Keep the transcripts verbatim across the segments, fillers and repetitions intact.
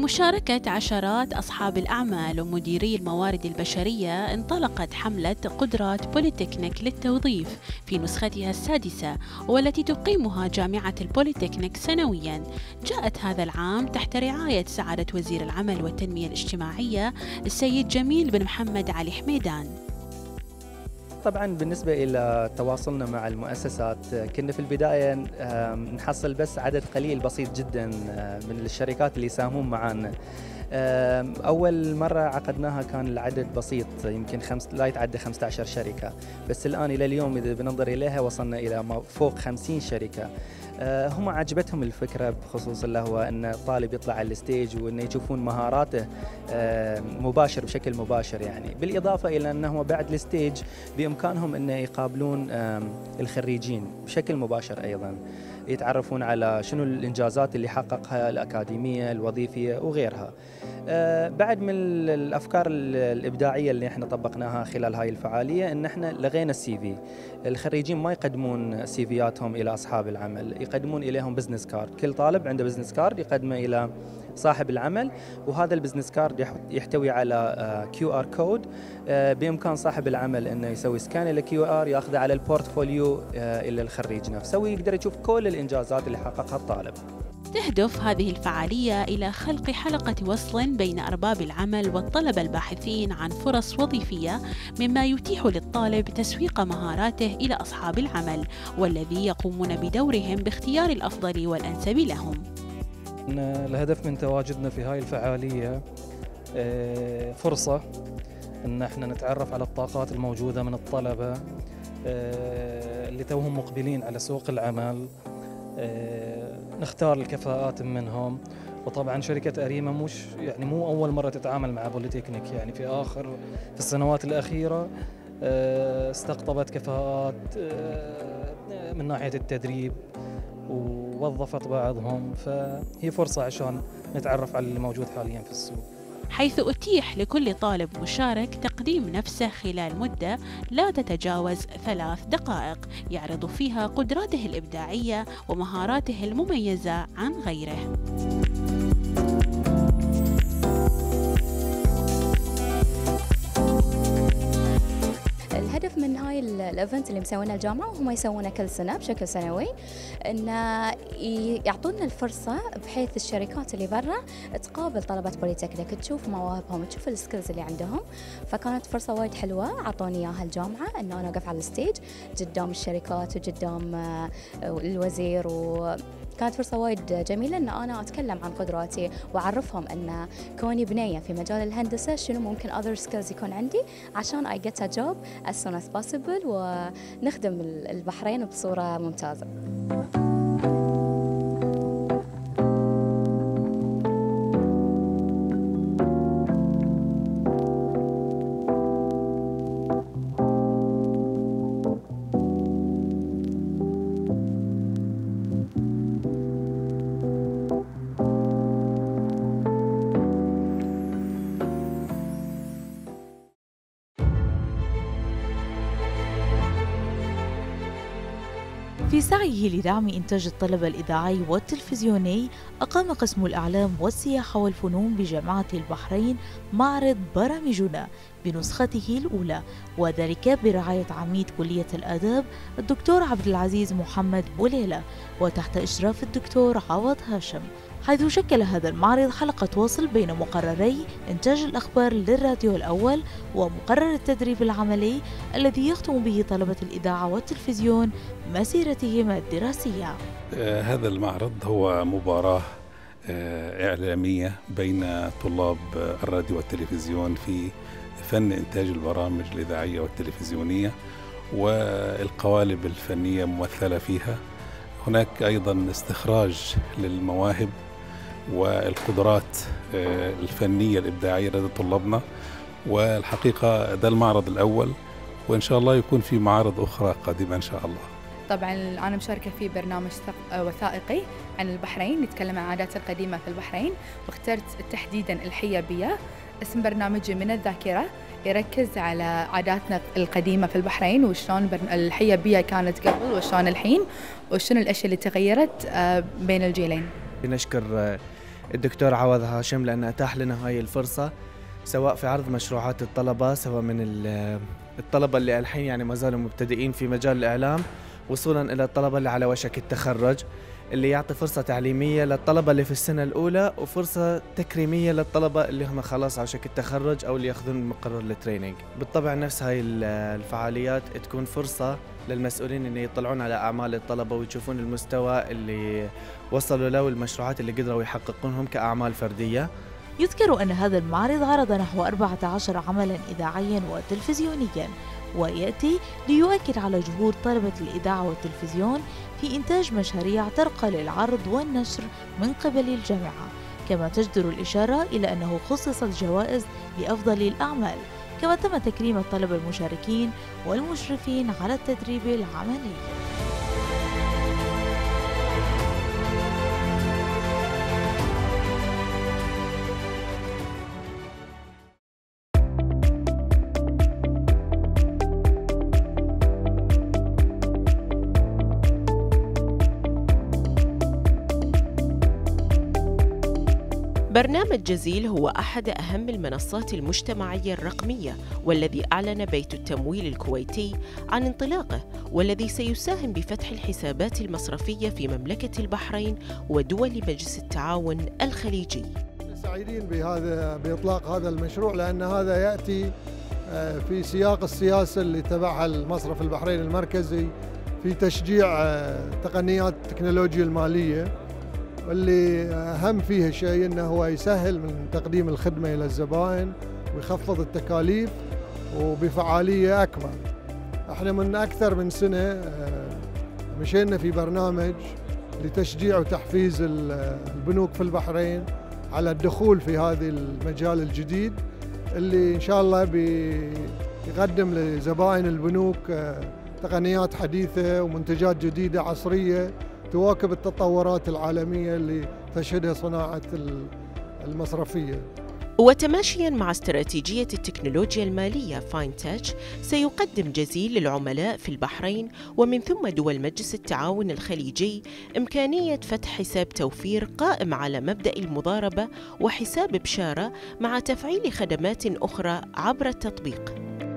بمشاركة عشرات أصحاب الأعمال ومديري الموارد البشرية انطلقت حملة قدرات بوليتكنيك للتوظيف في نسختها السادسة، والتي تقيمها جامعة البوليتكنيك سنوياً. جاءت هذا العام تحت رعاية سعادة وزير العمل والتنمية الاجتماعية السيد جميل بن محمد علي حميدان. طبعا بالنسبة إلى تواصلنا مع المؤسسات، كنا في البداية نحصل بس عدد قليل بسيط جدا من الشركات اللي يساهمون معنا. أول مرة عقدناها كان العدد بسيط، يمكن خمس لا يتعدى خمسة عشر شركة، بس الآن إلى اليوم إذا بننظر إليها وصلنا إلى فوق خمسين شركة. هم عجبتهم الفكرة بخصوص اللي هو أن الطالب يطلع على الستيج وأنه يشوفون مهاراته مباشر بشكل مباشر، يعني بالإضافة إلى أنه بعد الستيج بإمكانهم أن يقابلون الخريجين بشكل مباشر، أيضا يتعرفون على شنو الإنجازات اللي حققها الأكاديمية الوظيفية وغيرها. بعد من الأفكار الإبداعية اللي احنا طبقناها خلال هاي الفعالية أن احنا لغينا السي في. الخريجين ما يقدمون سيفياتهم إلى أصحاب العمل، يقدمون إليهم بزنس كارد. كل طالب عنده بزنس كارد يقدمه إلى صاحب العمل، وهذا البزنس كارد يحتوي على كيو آر كود. بإمكان صاحب العمل أنه يسوي سكان إلى كيو آر يأخذه على البورتفوليو إلى الخريج نفسه، ويقدر يشوف كل الإنجازات اللي حققها الطالب. تهدف هذه الفعالية إلى خلق حلقة وصل بين أرباب العمل والطلبة الباحثين عن فرص وظيفية، مما يتيح للطالب تسويق مهاراته إلى أصحاب العمل، والذي يقومون بدورهم باختيار الأفضل والأنسب لهم. الهدف من تواجدنا في هاي الفعالية فرصة أن احنا نتعرف على الطاقات الموجودة من الطلبة اللي توهم مقبلين على سوق العمل، نختار الكفاءات منهم. وطبعا شركة أريما مش يعني مو أول مرة تتعامل مع بوليتكنيك، يعني في آخر في السنوات الأخيرة استقطبت كفاءات من ناحية التدريب ووظفت بعضهم، فهي فرصة عشان نتعرف على اللي موجود حاليا في السوق، حيث أتيح لكل طالب مشارك تقديم نفسه خلال مدة لا تتجاوز ثلاث دقائق، يعرض فيها قدراته الإبداعية ومهاراته المميزة عن غيره. الهدف من هاي الايفنت اللي مسوينه الجامعه وهم يسوونه كل سنه بشكل سنوي، ان يعطونا الفرصه بحيث الشركات اللي برا تقابل طلبه بوليتكنيك، تشوف مواهبهم، تشوف السكيلز اللي عندهم. فكانت فرصه وايد حلوه اعطوني اياها الجامعه، ان انا اوقف على الستيج قدام الشركات وقدام الوزير، و كانت فرصة وايد جميلة أن أنا أتكلم عن قدراتي وأعرفهم أن كوني بنية في مجال الهندسة شنو ممكن other skills يكون عندي عشان I get a job as soon as possible ونخدم البحرين بصورة ممتازة. في سعيه لدعم إنتاج الطلبة الإذاعي والتلفزيوني، أقام قسم الإعلام والسياحة والفنون بجامعة البحرين معرض برامجنا بنسخته الأولى، وذلك برعاية عميد كلية الآداب الدكتور عبد العزيز محمد بوليلة وتحت إشراف الدكتور عوض هاشم، حيث شكل هذا المعرض حلقة وصل بين مقرري إنتاج الأخبار للراديو الأول ومقرر التدريب العملي الذي يختم به طلبة الإذاعة والتلفزيون مسيرتهم الدراسية. آه هذا المعرض هو مباراة آه إعلامية بين طلاب الراديو والتلفزيون في فن إنتاج البرامج الإذاعية والتلفزيونية والقوالب الفنية ممثلة فيها. هناك أيضا استخراج للمواهب والقدرات الفنية الإبداعية لدى طلابنا، والحقيقة ده المعرض الأول، وإن شاء الله يكون في معارض أخرى قادمة إن شاء الله. طبعا أنا مشاركة في برنامج وثائقي عن البحرين يتكلم عن العادات القديمة في البحرين، واخترت تحديدا الحيابية. اسم برنامجي من الذاكرة، يركز على عاداتنا القديمة في البحرين وشلون الحيابية كانت قبل وشلون الحين، وشنو الأشياء اللي تغيرت بين الجيلين. نشكر الدكتور عوض هاشم، لأنه أتاح لنا هاي الفرصة سواء في عرض مشروعات الطلبة، سواء من الطلبة اللي الحين يعني ما زالوا مبتدئين في مجال الإعلام، وصولا إلى الطلبة اللي على وشك التخرج، اللي يعطي فرصة تعليمية للطلبة اللي في السنة الأولى وفرصة تكريمية للطلبة اللي هم خلاص على وشك التخرج أو اللي يأخذون مقرر التريننج. بالطبع نفس هاي الفعاليات تكون فرصة للمسؤولين أن يطلعون على أعمال الطلبة ويشوفون المستوى اللي وصلوا له والمشروعات اللي قدروا يحققونهم كأعمال فردية. يذكر أن هذا المعرض عرض نحو أربعة عشر عملاً إذاعياً وتلفزيونياً، ويأتي ليؤكد على جهود طلبة الإذاعة والتلفزيون في إنتاج مشاريع ترقى للعرض والنشر من قبل الجامعة، كما تجدر الإشارة إلى أنه خصصت جوائز لأفضل الأعمال، كما تم تكريم الطلبة المشاركين والمشرفين على التدريب العملي. برنامج جزيل هو أحد أهم المنصات المجتمعية الرقمية، والذي أعلن بيت التمويل الكويتي عن انطلاقه، والذي سيساهم بفتح الحسابات المصرفية في مملكة البحرين ودول مجلس التعاون الخليجي. سعيدين بهذا بإطلاق هذا المشروع، لأن هذا يأتي في سياق السياسة اللي تبعها المصرف البحرين المركزي في تشجيع تقنيات التكنولوجيا المالية، واللي أهم فيها شيء أنه هو يسهل من تقديم الخدمة إلى الزبائن ويخفض التكاليف وبفعالية أكبر. احنا من أكثر من سنة مشينا في برنامج لتشجيع وتحفيز البنوك في البحرين على الدخول في هذا المجال الجديد، اللي إن شاء الله بيقدم لزبائن البنوك تقنيات حديثة ومنتجات جديدة عصرية تواكب التطورات العالمية اللي تشهدها صناعة المصرفية. وتماشياً مع استراتيجية التكنولوجيا المالية فاينتاتش، سيقدم جزيل للعملاء في البحرين ومن ثم دول مجلس التعاون الخليجي إمكانية فتح حساب توفير قائم على مبدأ المضاربة وحساب بشارة، مع تفعيل خدمات أخرى عبر التطبيق.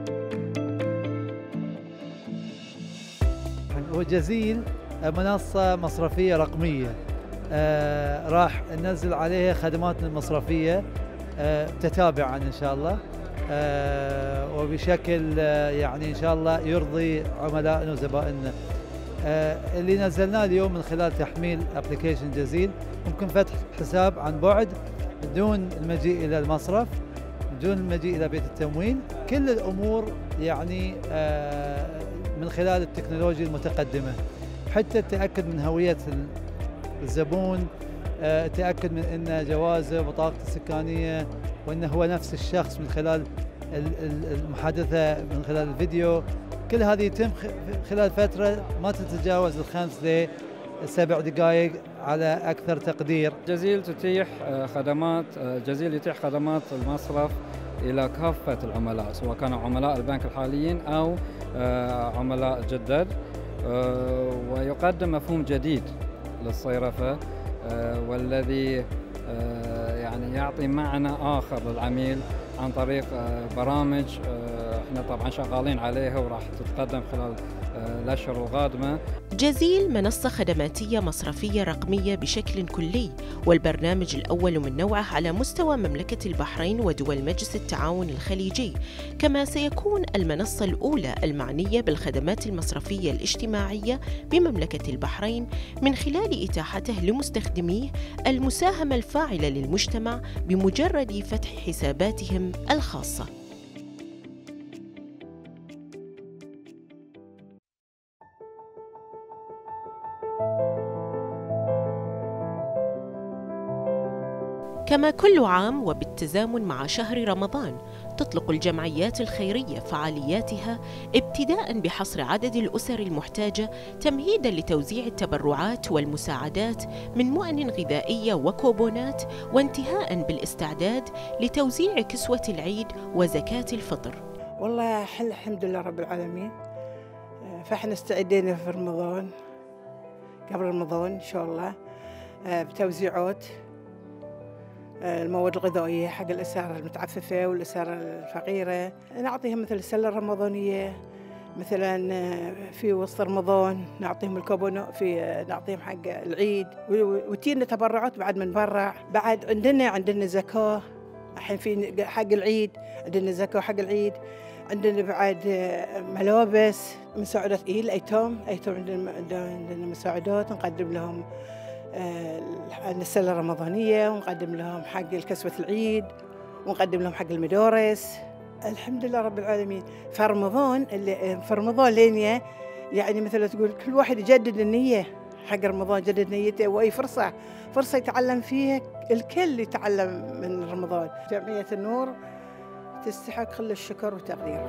وجزيل منصة مصرفية رقمية آه راح ننزل عليها خدماتنا المصرفية آه تتابعا إن شاء الله آه وبشكل آه يعني إن شاء الله يرضي عملائنا وزبائننا. آه اللي نزلناه اليوم من خلال تحميل ابلكيشن جزيل ممكن فتح حساب عن بعد بدون المجيء إلى المصرف، بدون المجيء إلى بيت التمويل، كل الأمور يعني آه من خلال التكنولوجيا المتقدمة، حتى التأكد من هوية الزبون، التأكد من أن جوازه وبطاقته السكانية وأنه هو نفس الشخص من خلال المحادثة من خلال الفيديو. كل هذه يتم خلال فترة ما تتجاوز الخمس لسبع دقائق على أكثر تقدير. جزيل تتيح خدمات جزيل يتيح خدمات المصرف إلى كافة العملاء، سواء كانوا عملاء البنك الحاليين أو عملاء جدد، ويقدم مفهوم جديد للصيرفة والذي يعني يعطي معنى آخر للعميل عن طريق برامج احنا طبعا شغالين عليها وراح تتقدم خلال الأشهر القادمة. جزيل منصة خدماتية مصرفية رقمية بشكل كلي، والبرنامج الأول من نوعه على مستوى مملكة البحرين ودول مجلس التعاون الخليجي، كما سيكون المنصة الأولى المعنية بالخدمات المصرفية الاجتماعية بمملكة البحرين، من خلال إتاحته لمستخدميه المساهمة الفاعلة للمجتمع بمجرد فتح حساباتهم الخاصة. كما كل عام وبالتزامن مع شهر رمضان، تطلق الجمعيات الخيرية فعالياتها ابتداء بحصر عدد الأسر المحتاجة تمهيدا لتوزيع التبرعات والمساعدات من مؤن غذائية وكوبونات، وانتهاء بالاستعداد لتوزيع كسوة العيد وزكاة الفطر. والله حل الحمد لله رب العالمين، فاحنا استعدينا في رمضان قبل رمضان إن شاء الله بتوزيعات المواد الغذائية حق الأسر المتعففة والأسر الفقيرة. نعطيهم مثل السلة الرمضانية، مثلا في وسط رمضان نعطيهم الكوبون، في نعطيهم حق العيد، وتينا تبرعات بعد من نبرع. بعد عندنا عندنا زكاة الحين في حق العيد، عندنا زكاة حق العيد. عندنا بعد ملابس، مساعدات إيه الأيتام، أيتام عندنا عندنا مساعدات نقدم لهم السلة الرمضانية، ونقدم لهم حق الكسوة العيد، ونقدم لهم حق المدارس. الحمد لله رب العالمين. في رمضان اللي في رمضان لين يعني مثل تقول كل واحد يجدد النية حق رمضان، جدد نيته، وأي فرصة فرصة يتعلم فيها، الكل يتعلم من رمضان. جمعية النور تستحق كل الشكر والتقدير.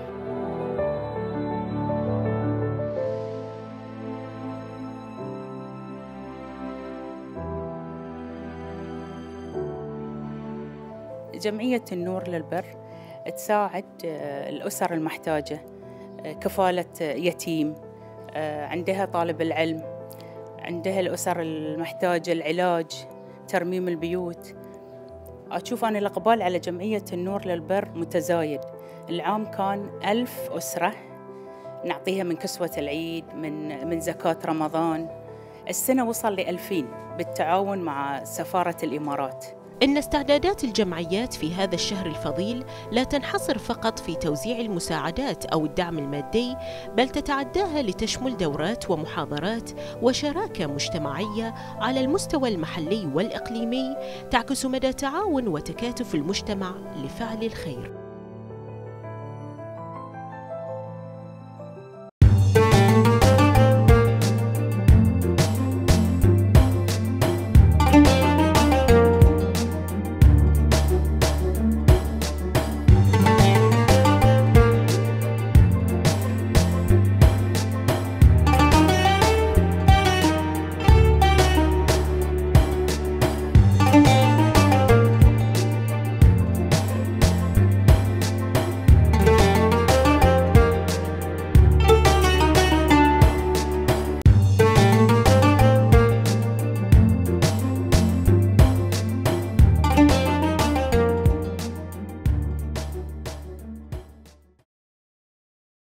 جمعية النور للبر تساعد الأسر المحتاجة، كفالة يتيم، عندها طالب العلم، عندها الأسر المحتاجة العلاج، ترميم البيوت. أشوف أنا الإقبال على جمعية النور للبر متزايد. العام كان ألف أسرة نعطيها من كسوة العيد، من من زكاة رمضان. السنة وصل لألفين بالتعاون مع سفارة الإمارات. إن استعدادات الجمعيات في هذا الشهر الفضيل لا تنحصر فقط في توزيع المساعدات أو الدعم المادي، بل تتعداها لتشمل دورات ومحاضرات وشراكة مجتمعية على المستوى المحلي والإقليمي، تعكس مدى تعاون وتكاتف المجتمع لفعل الخير.